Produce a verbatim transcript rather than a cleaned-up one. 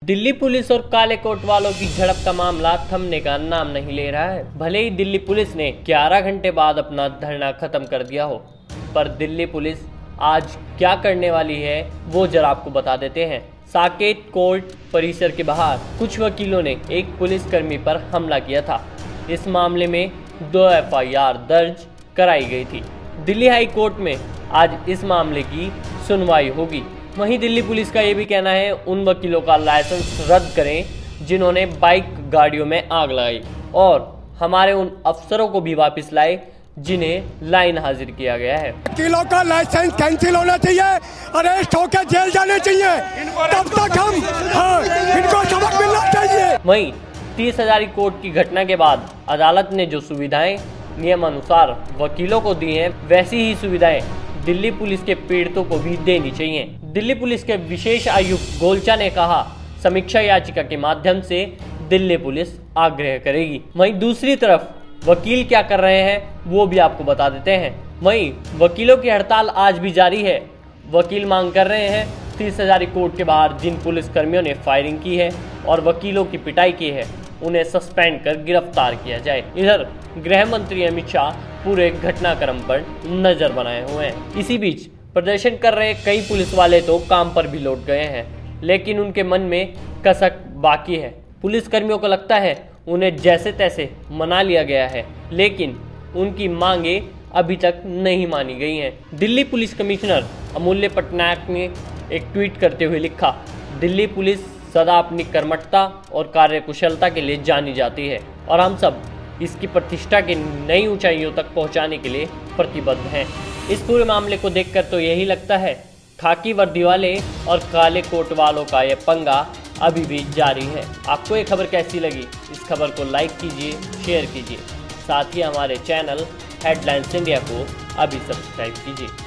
Delhi police और काले coat वालों की झड़प का मामला थमने का नाम नहीं ले रहा है। भले ही दिल्ली पुलिस ने ग्यारह घंटे बाद अपना धरना खत्म कर दिया हो, पर दिल्ली पुलिस आज क्या करने वाली है वो जरा आपको बता देते हैं। साकेत कोर्ट परिसर के बाहर कुछ वकीलों ने एक पुलिसकर्मी पर हमला किया था। इस मामले में दो एफ आई आर दर्ज कराई गई थी। दिल्ली हाई कोर्ट में आज इस मामले की सुनवाई होगी। वहीं दिल्ली पुलिस का ये भी कहना है उन वकीलों का लाइसेंस रद्द करें जिन्होंने बाइक गाड़ियों में आग लगाई, और हमारे उन अफसरों को भी वापस लाए जिन्हें लाइन हाजिर किया गया है। वकीलों का लाइसेंस कैंसिल होना चाहिए, अरेस्ट होकर जेल जाने चाहिए, तब तक हम हाँ, इनको सबक मिलना चाहिए। वहीं तीस हजारी कोर्ट की घटना के बाद अदालत ने जो सुविधाएं नियमानुसार वकीलों को दी हैं, वैसी ही सुविधाएं दिल्ली पुलिस के पीड़ितों को भी देनी चाहिए। दिल्ली पुलिस के विशेष आयुक्त गोलचा ने कहा, समीक्षा याचिका के माध्यम से दिल्ली पुलिस आग्रह करेगी। वहीं दूसरी तरफ वकील क्या कर रहे हैं वो भी आपको बता देते हैं। वहीं वकीलों की हड़ताल आज भी जारी है। वकील मांग कर रहे हैं तीस हजारी कोर्ट के बाहर जिन पुलिस कर्मियों ने फायरिंग की है और वकीलों की पिटाई की है, उन्हें सस्पेंड कर गिरफ्तार किया जाए। इधर गृह मंत्री अमित शाह पूरे घटनाक्रम पर नजर बनाए हुए हैं। इसी बीच प्रदर्शन कर रहे कई पुलिस वाले तो काम पर भी लौट गए हैं, लेकिन उनके मन में कसक बाकी है। पुलिस कर्मियों को लगता है उन्हें जैसे तैसे मना लिया गया है, लेकिन उनकी मांगे अभी तक नहीं मानी गई हैं। दिल्ली पुलिस कमिश्नर अमूल्य पटनायक ने एक ट्वीट करते हुए लिखा, दिल्ली पुलिस सदा अपनी कर्मठता और कार्यकुशलता के लिए जानी जाती है और हम सब इसकी प्रतिष्ठा की नई ऊंचाइयों तक पहुंचाने के लिए प्रतिबद्ध हैं। इस पूरे मामले को देखकर तो यही लगता है खाकी वर्दी वाले और काले कोट वालों का यह पंगा अभी भी जारी है। आपको ये खबर कैसी लगी? इस खबर को लाइक कीजिए, शेयर कीजिए, साथ ही हमारे चैनल हेडलाइंस इंडिया को अभी सब्सक्राइब कीजिए।